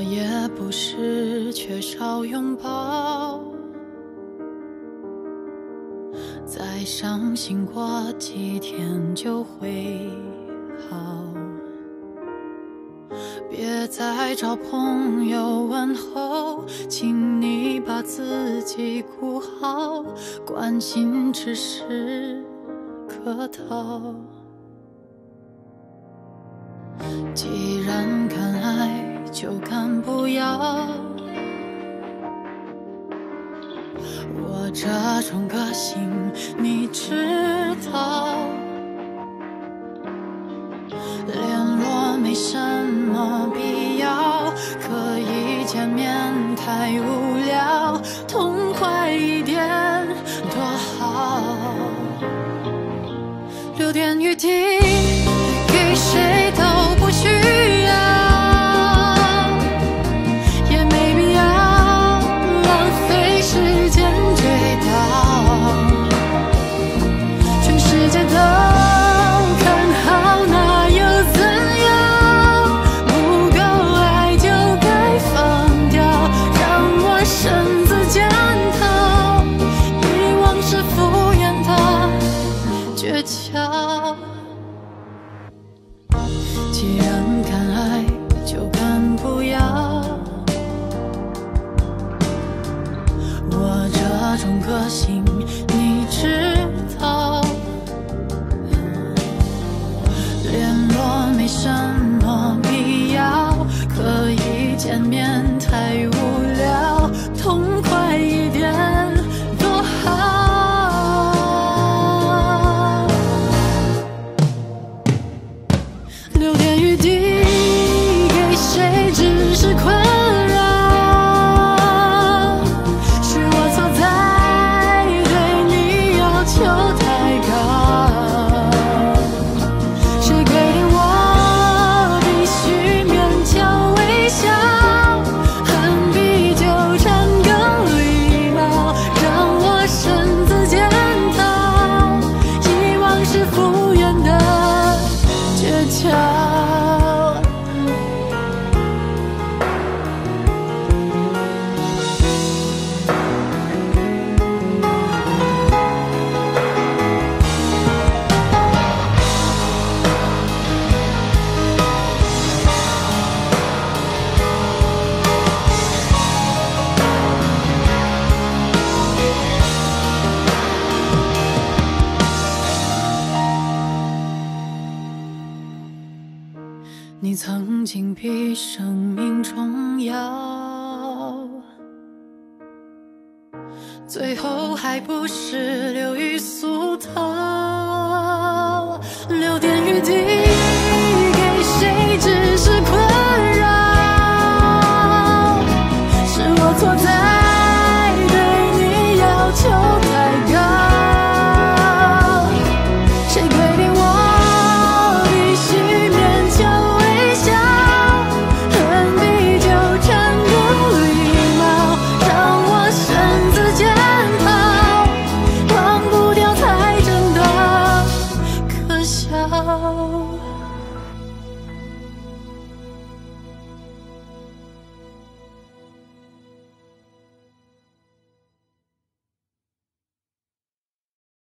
也不是缺少拥抱，再伤心过几天就会好。别再找朋友问候，请你把自己顾好，关心只是客套。既然敢爱就敢不要，我这种个性你知道，联络没什么必要，可以见面太无聊，痛快一点多好。留点余地给谁都不需要，也没必要浪费时间追到，全世界都看好，那又怎样？不够爱就该放掉，让我身子检讨，遗忘是敷衍的诀窍。既然敢爱就敢不要，我这种个性你知道，联络没什么必要，可以见面太无聊，痛快一点多好。留点余地给谁只是困扰，是我错在对你要求太高，谁规定我必须勉强微笑，恨比纠缠更礼貌，让我身子检讨，遗忘是敷衍的诀窍。你曾经比生命重要，最后还不是流于俗套，留点余地